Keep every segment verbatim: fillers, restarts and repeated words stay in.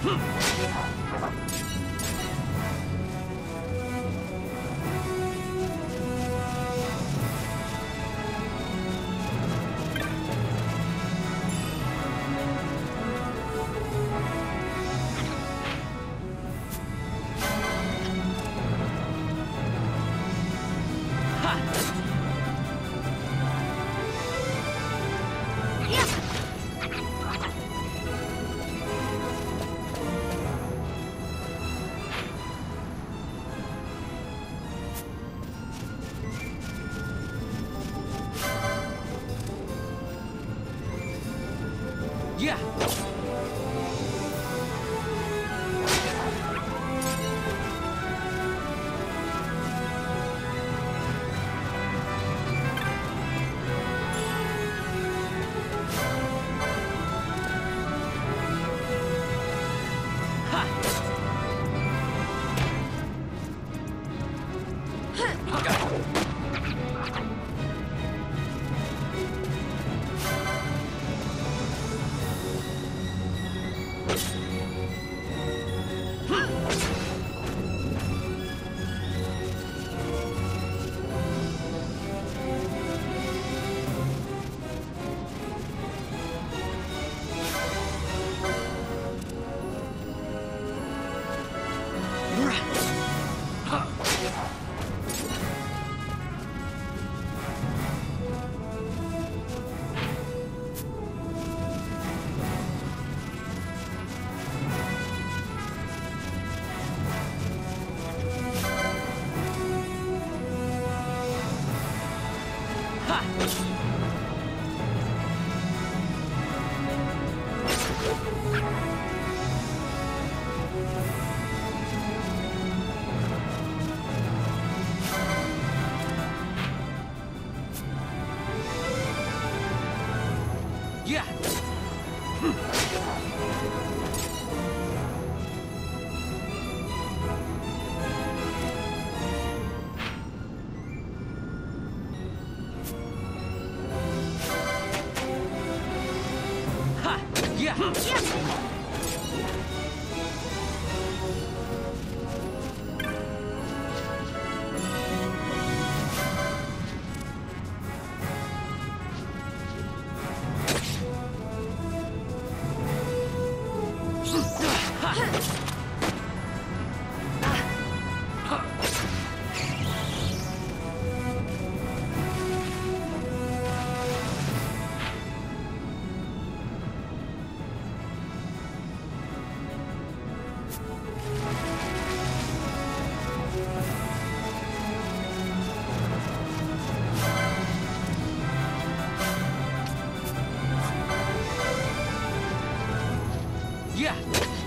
Yeah. Yeah. Ha! Yeah. Yeah.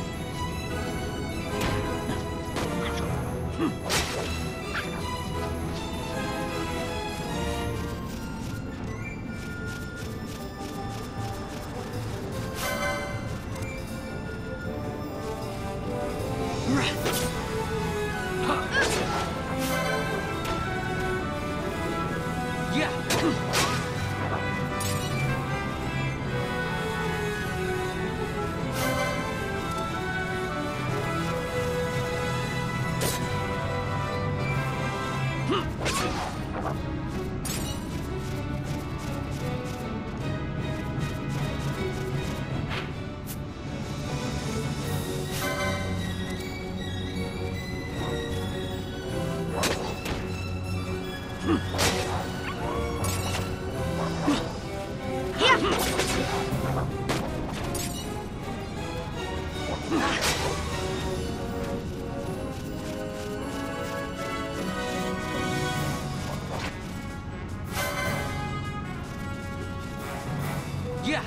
Yeah.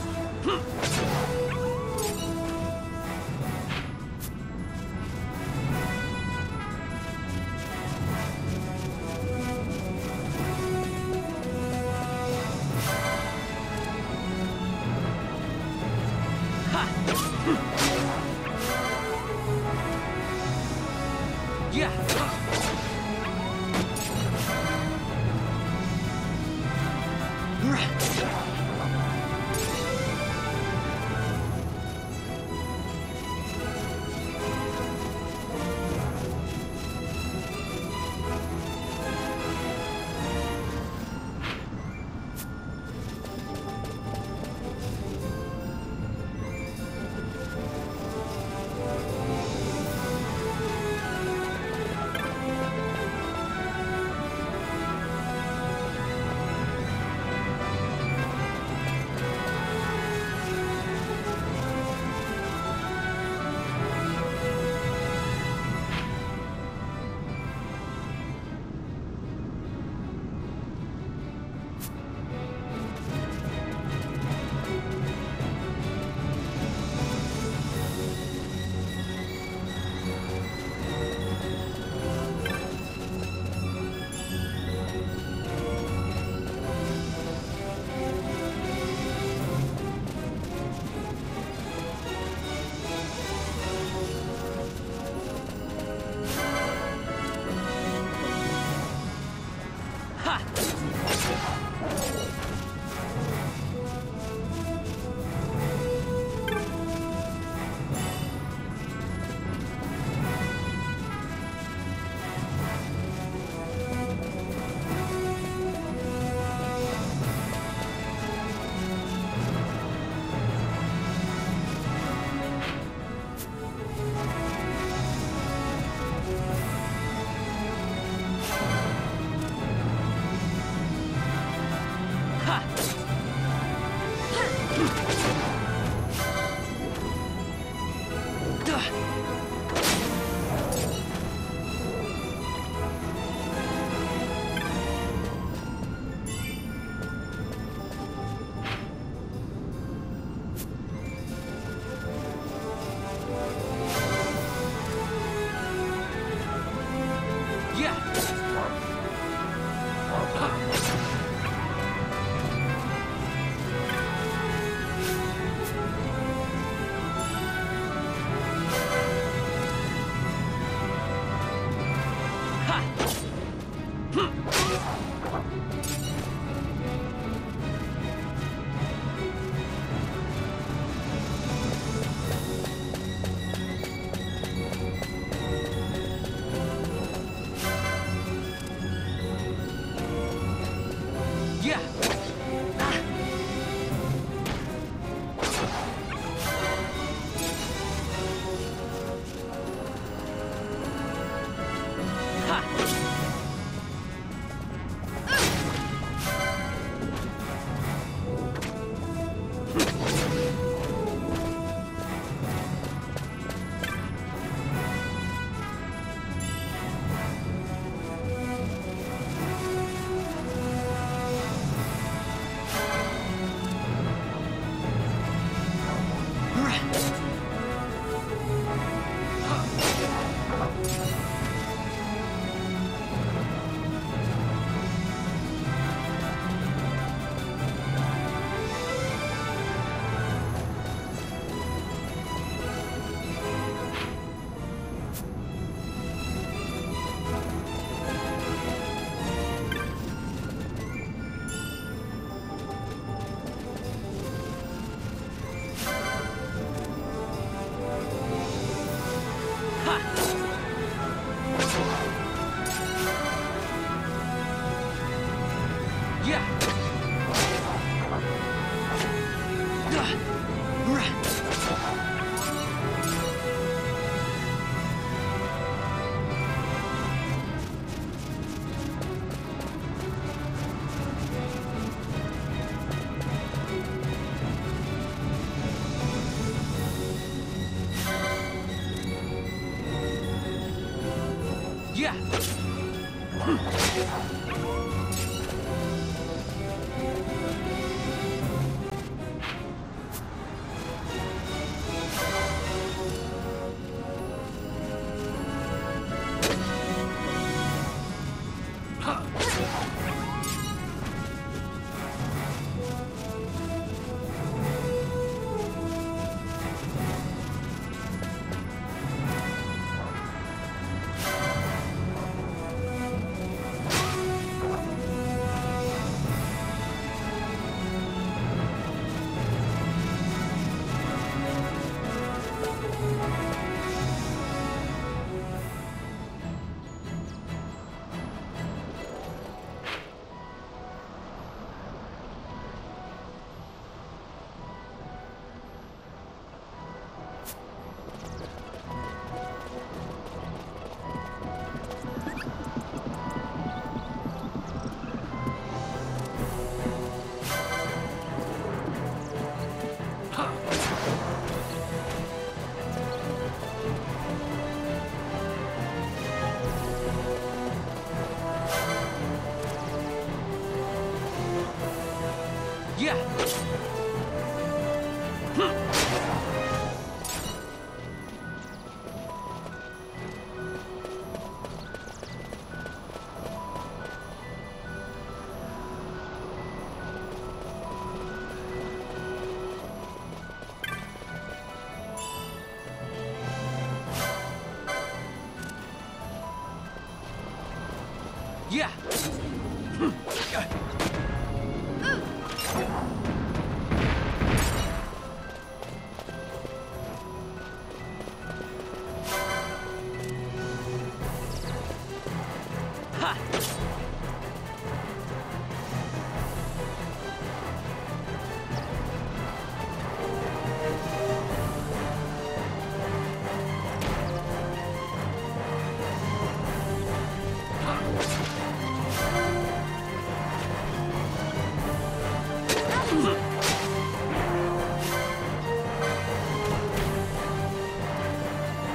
Yeah. Yeah.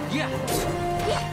Yeah!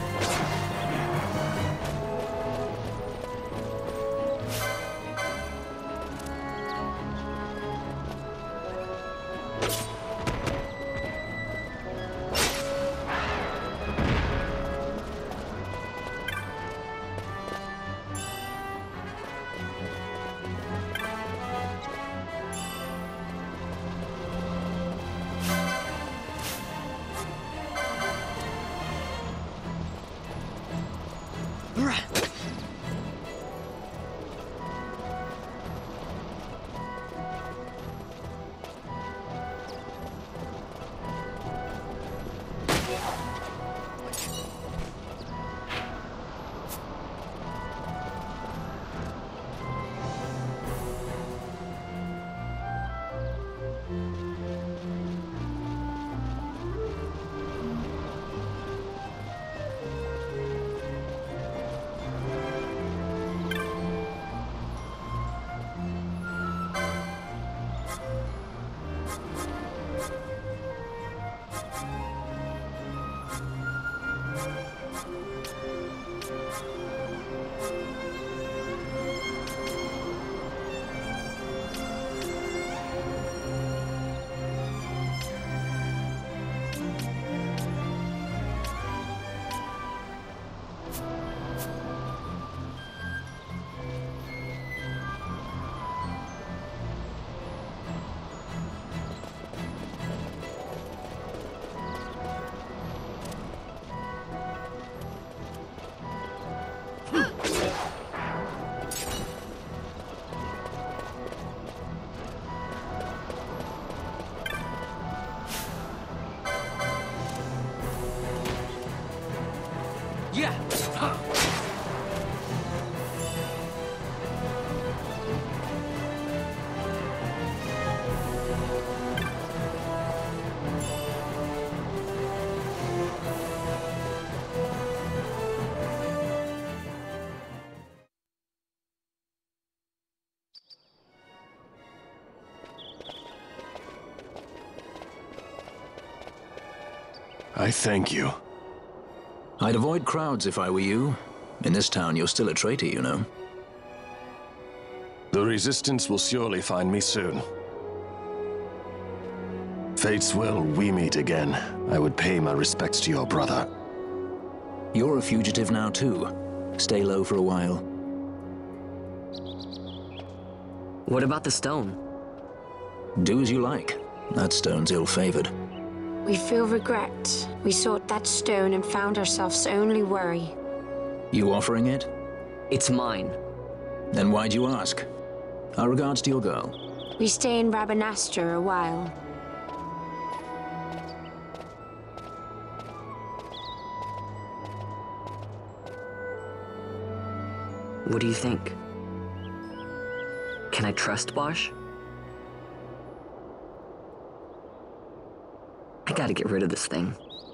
Yeah! Huh. I thank you. I'd avoid crowds if I were you. In this town, you're still a traitor, you know. The Resistance will surely find me soon. Fate's will, we meet again. I would pay my respects to your brother. You're a fugitive now, too. Stay low for a while. What about the stone? Do as you like. That stone's ill-favored. We feel regret. We sought that stone and found ourselves only worry. You offering it? It's mine. Then why'd you ask? Our regards to your girl. We stay in Rabanastre a while. What do you think? Can I trust Bosch? I gotta get rid of this thing.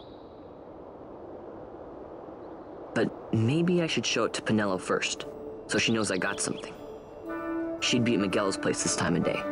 But maybe I should show it to Penelo first, so she knows I got something. She'd be at Miguel's place this time of day.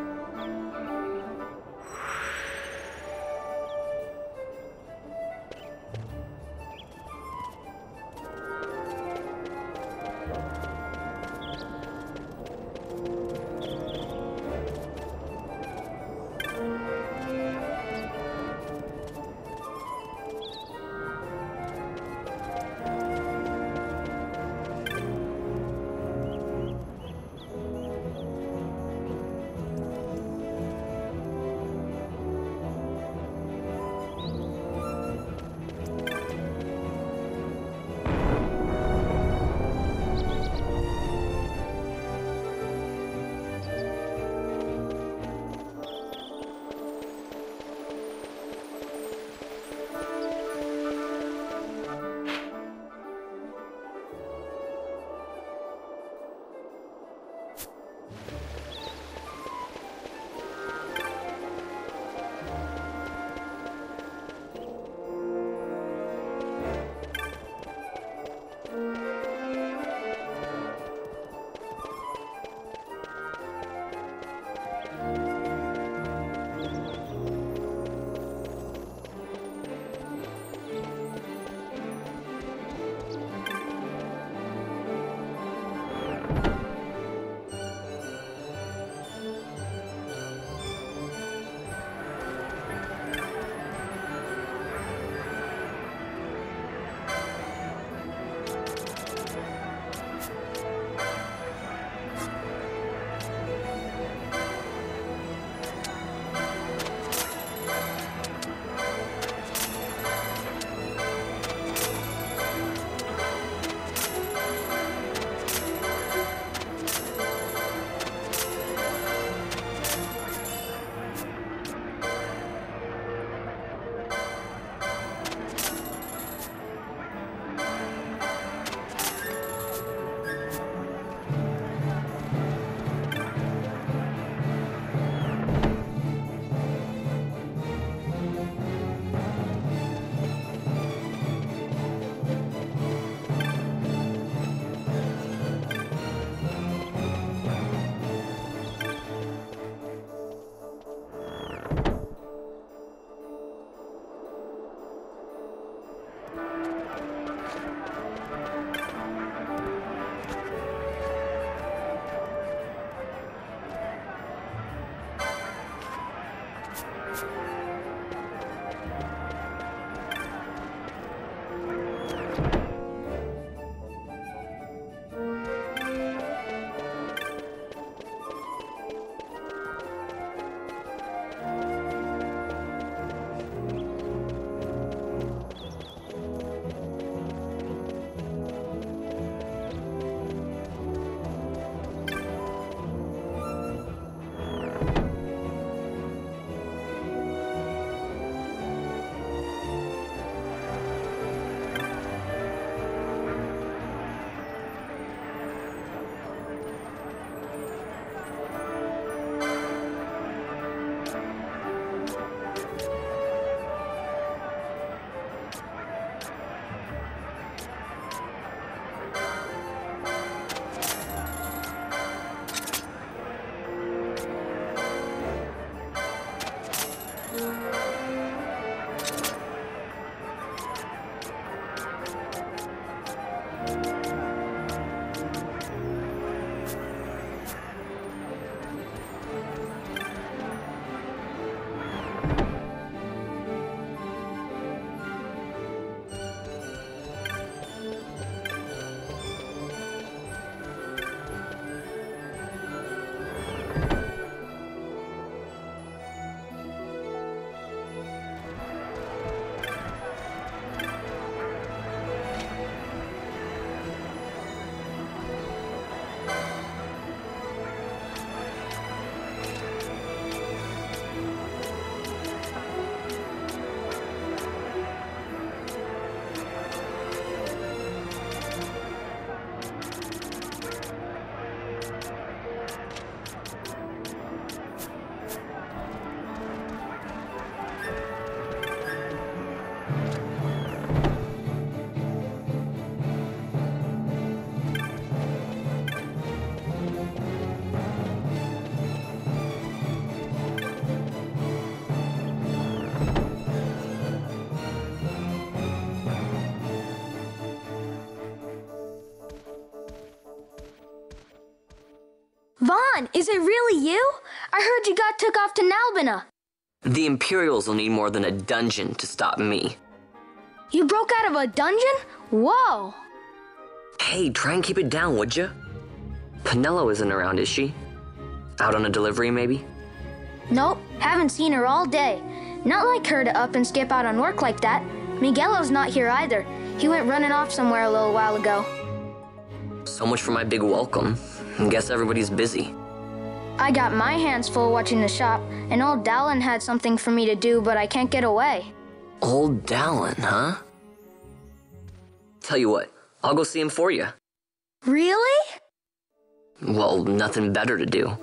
Vaughn, is it really you? I heard you got took off to Nalbina. The Imperials will need more than a dungeon to stop me. You broke out of a dungeon? Whoa! Hey, try and keep it down, would you? Penelo isn't around, is she? Out on a delivery, maybe? Nope, haven't seen her all day. Not like her to up and skip out on work like that. Miguelo's not here either. He went running off somewhere a little while ago. So much for my big welcome. I guess everybody's busy. I got my hands full watching the shop, and old Dallin had something for me to do, but I can't get away. Old Dallin, huh? Tell you what, I'll go see him for you. Really? Well, nothing better to do.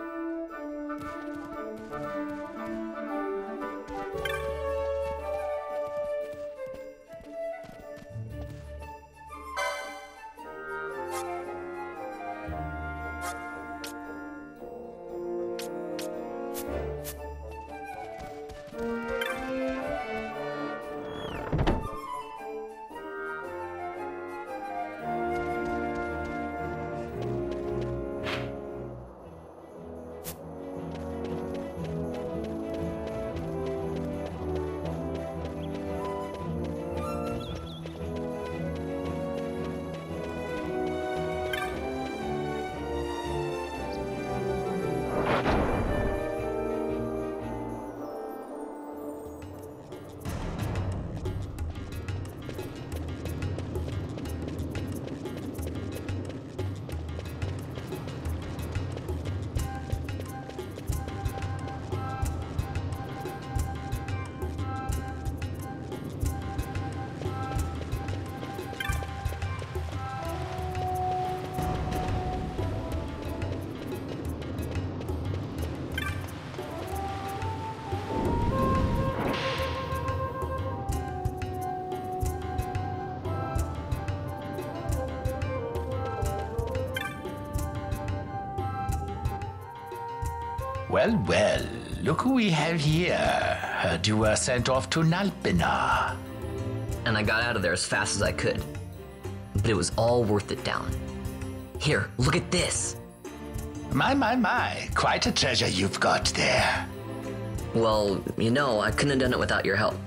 Well, well, look who we have here. Heard you were sent off to Nalbina. And I got out of there as fast as I could. But it was all worth it, Dallin. Here, look at this. My, my, my. Quite a treasure you've got there. Well, you know, I couldn't have done it without your help.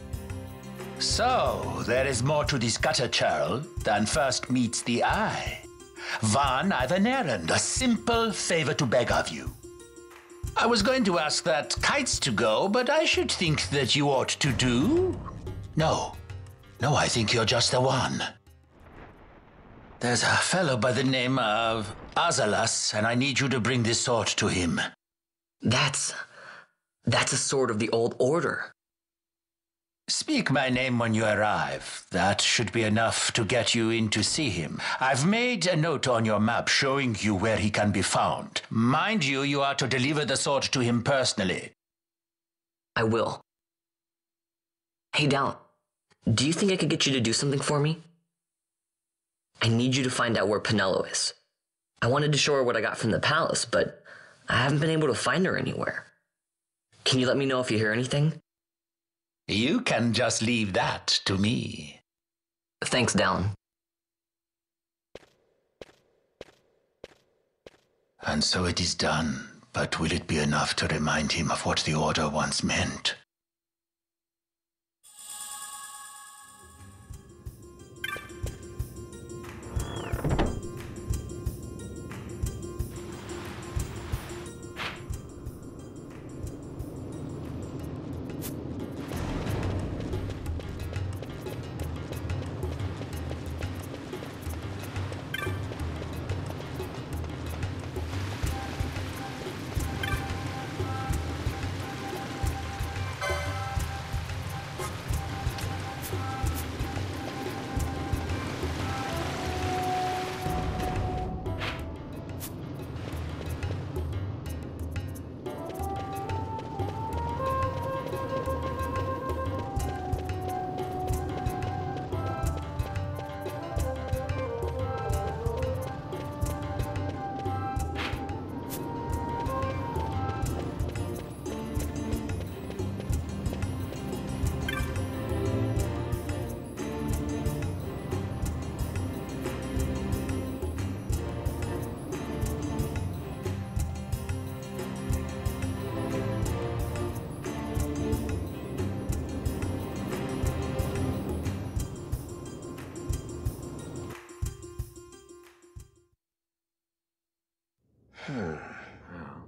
So, there is more to this gutter churl than first meets the eye. Vaughn, I've an errand, a simple favor to beg of you. I was going to ask that Kites to go, but I should think that you ought to do. No. No, I think you're just the one. There's a fellow by the name of Azalas, and I need you to bring this sword to him. That's... that's a sword of the old order. Speak my name when you arrive. That should be enough to get you in to see him. I've made a note on your map showing you where he can be found. Mind you, you are to deliver the sword to him personally. I will. Hey, Dallin, do you think I could get you to do something for me? I need you to find out where Penelo is. I wanted to show her what I got from the palace, but I haven't been able to find her anywhere. Can you let me know if you hear anything? You can just leave that to me. Thanks, Dallin. And so it is done, but will it be enough to remind him of what the Order once meant?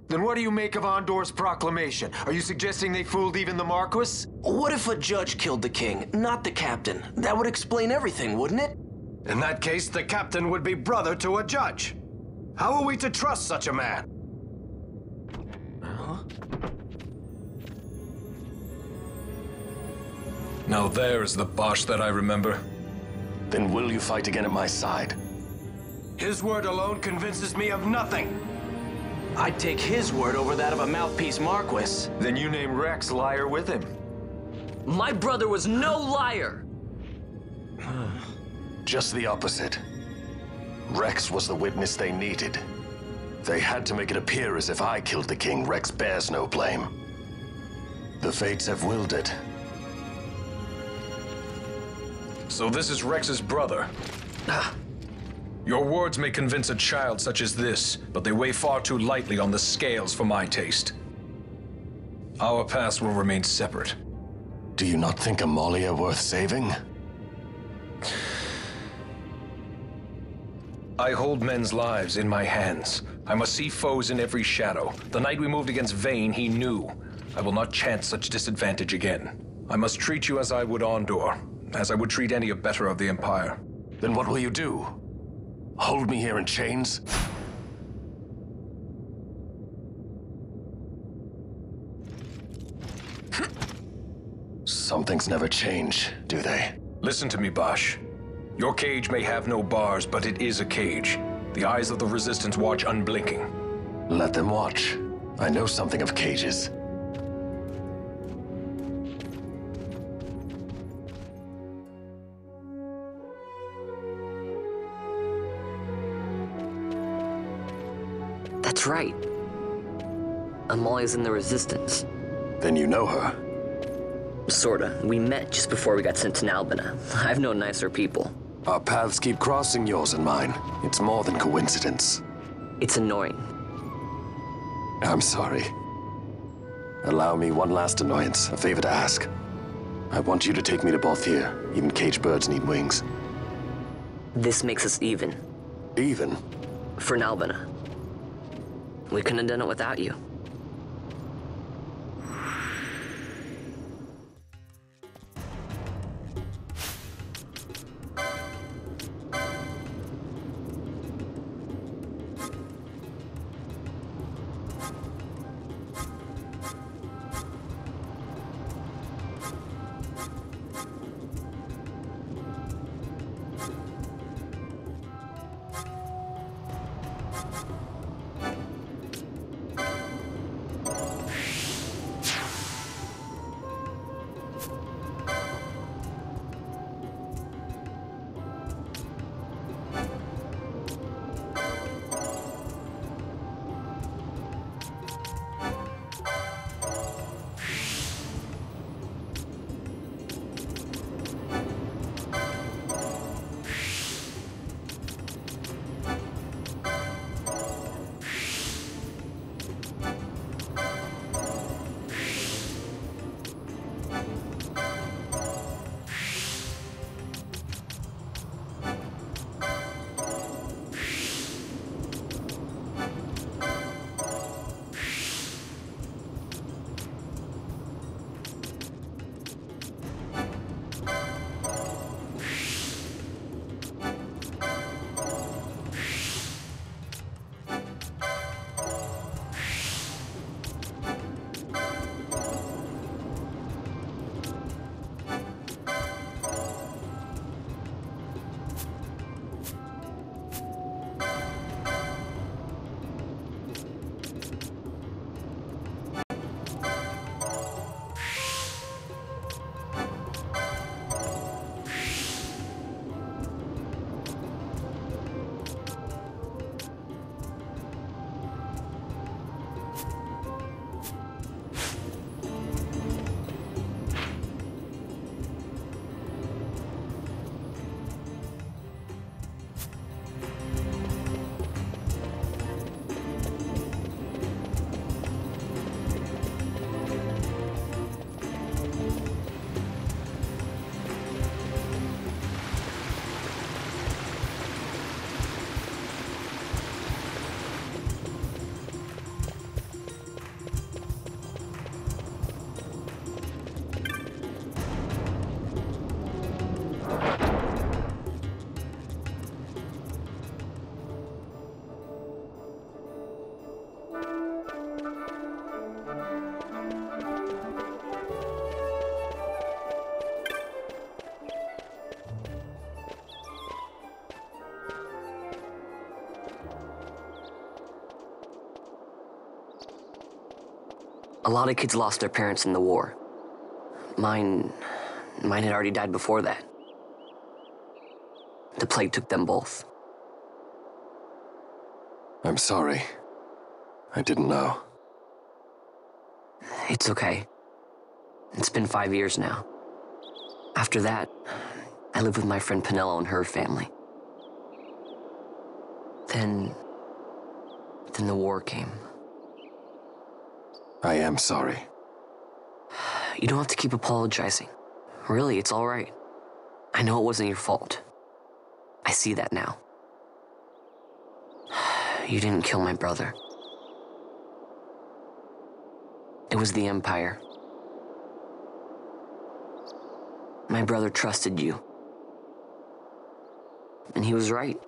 Then what do you make of Andor's proclamation? Are you suggesting they fooled even the Marquis? What if a judge killed the king, not the captain? That would explain everything, wouldn't it? In that case, the captain would be brother to a judge. How are we to trust such a man? Huh? Now there's the Bosch that I remember. Then will you fight again at my side? His word alone convinces me of nothing. I'd take his word over that of a mouthpiece Marquis. Then you name Rex liar with him. My brother was no liar! Just the opposite. Rex was the witness they needed. They had to make it appear as if I killed the king. Rex bears no blame. The fates have willed it. So this is Rex's brother. Your words may convince a child such as this, but they weigh far too lightly on the scales for my taste. Our paths will remain separate. Do you not think Amalia worth saving? I hold men's lives in my hands. I must see foes in every shadow. The night we moved against Vayne, he knew. I will not chance such disadvantage again. I must treat you as I would Andor, as I would treat any abettor of the Empire. Then what will you do? Hold me here in chains? Some things never change, do they? Listen to me, Bosch. Your cage may have no bars, but it is a cage. The eyes of the Resistance watch unblinking. Let them watch. I know something of cages. That's right. Amalia's in the Resistance. Then you know her. Sorta. We met just before we got sent to Nalbina. I've known nicer people. Our paths keep crossing, yours and mine. It's more than coincidence. It's annoying. I'm sorry. Allow me one last annoyance, a favor to ask. I want you to take me to Balthier. Even caged birds need wings. This makes us even. Even? For Nalbina. We couldn't have done it without you. A lot of kids lost their parents in the war. Mine... mine had already died before that. The plague took them both. I'm sorry. I didn't know. It's okay. It's been five years now. After that, I lived with my friend Penelo and her family. Then... then the war came. I am sorry. You don't have to keep apologizing. Really, it's all right. I know it wasn't your fault. I see that now. You didn't kill my brother. It was the Empire. My brother trusted you. And he was right.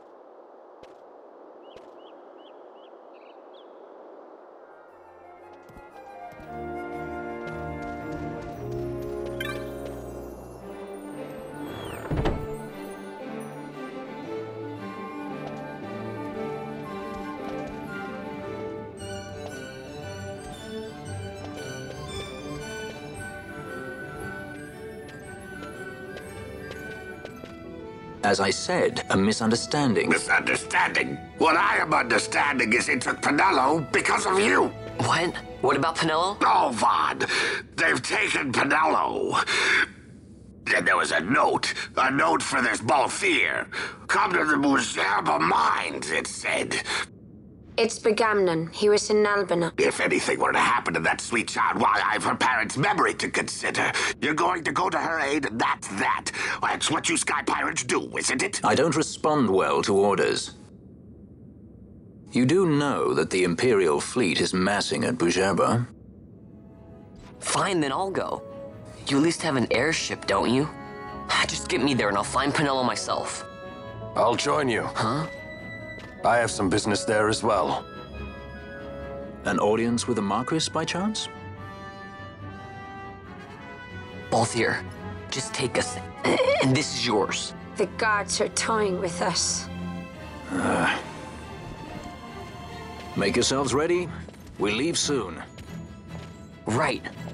As I said, a misunderstanding. Misunderstanding? What I am understanding is it took Penelo because of you. What? What about Penelo? Oh, Vaughn. They've taken Penelo. And there was a note. A note for this Balthier. Come to the Buzerba mines, it said. It's Begamnon. He was in Albina. If anything were to happen to that sweet child, why, I've her parents' memory to consider. You're going to go to her aid, and that's that. That's what you Sky Pirates do, isn't it? I don't respond well to orders. You do know that the Imperial fleet is massing at Buzerba? Fine, then I'll go. You at least have an airship, don't you? Just get me there and I'll find Penelo myself. I'll join you. Huh? I have some business there as well. An audience with the Marquis, by chance? Balthier, just take us, and this is yours. The guards are toying with us. Uh, make yourselves ready. We leave soon. Right.